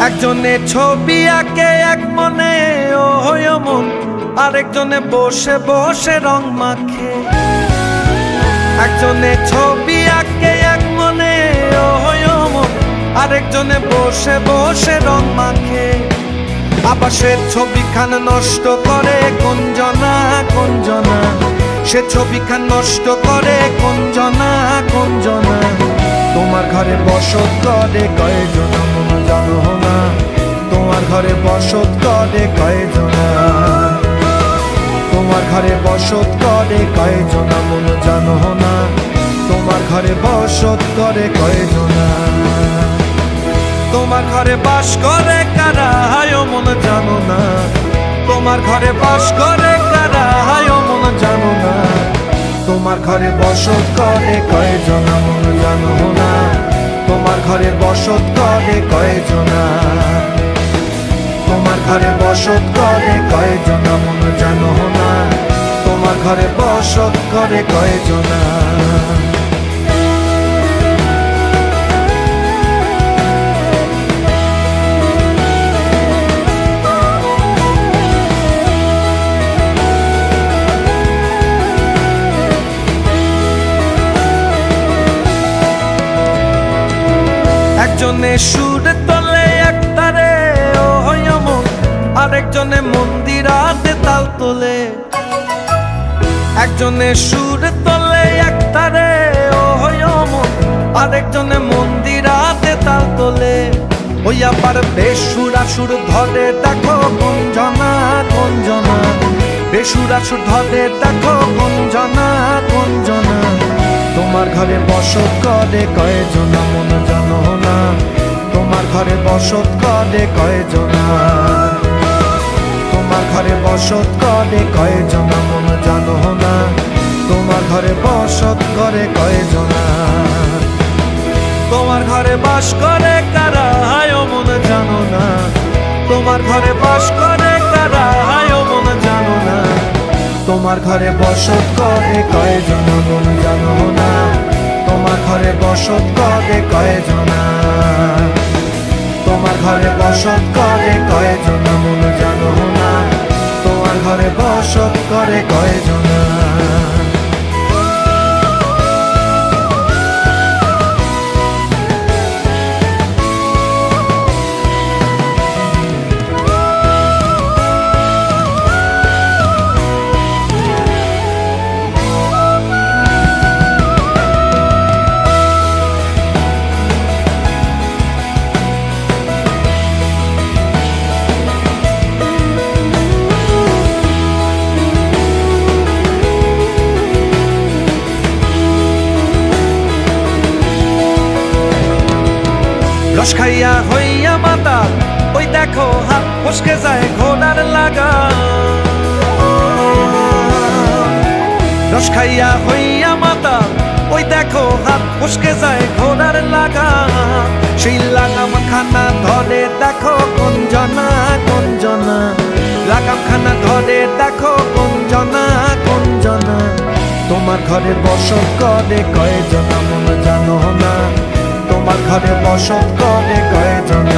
একজনে ছবি আঁকে এক মনে ও হয় মন, আরেকজনে বসে বসে রং মাখে। একজনে ছবি আঁকে এক মনে ও হয় মন, আরেকজনে বসে বসে রং মাখে। আবার সে ছবিখান নষ্ট করে কোনজনা কোনজনা, সে ছবিখান নষ্ট করে কোনজনা কোনজনা। তোমার ঘরে বসত করে কয়জনা মন জানো না, তোমার ঘরে বসত করে কয়জনা। তোমার ঘরে বসত করে কয়জনা মন জানো না, তোমার ঘরে বসত করে কয়জনা। তোমার ঘরে বাস করে কারা হায় মন জানো না, তোমার ঘরে বাস করে কারা হায় মন জানো না। তোমার ঘরে বসত করে কয়জনা মন জানো না, তোমার ঘরে বসত করে কয়জনা। তোমার ঘরে বসত করে কয়জনা মন জানো না, তোমার ঘরে বসত করে কয়জনা। একজনে সুর তোলে একতারে ও হয় মন, আরেকজনে মন্দিরাতে তাল তোলে। একজনে সুর তোলে একতারে ও হয় মন, আরেকজনে মন্দিরাতে তাল তোলে। ওই আবার বেসুরা সুর ধরে দেখো কোনজনা কোনজনা, বেসুরা সুর ধরে দেখো কোনজনা কোনজনা। তোমার ঘরে বসত করে কয়জনা মন জানো না, তোমার ঘরে বসত করে কয়জনা। তোমার ঘরে বসত করে কয়জনা মন জানো না, তোমার ঘরে বসত করে কয়জনা। তোমার ঘরে বাস করে কারা হায় মন জানো না, তোমার ঘরে বাস করে কারা হায় মন জানো না। তোমার ঘরে বসত করে কয়জনা মন জানো না, তোমার ঘরে বসত করে কয়জনা। তোমার ঘরে বসত করে কয়জনা মন জানো না, তোমার ঘরে বসত করে কয়জনা। রস খাইয়া হইয়া মাতা ওই দেখো হাত ফসকে যায় ঘোড়ার লাগা। রস খাইয়া হইয়া মাতা ওই দেখো হাত ফসকে যায় ঘোড়ার লাগা। সেই লাগাম খানা ধরে দেখো কোনজনা কোনজনা, লাগাম খানা ধরে দেখো কোনজনা কোনজনা। তোমার ঘরে বসত করে কয়জনা মন জানো না, তোমার ঘরে বসত করে কয়জনা।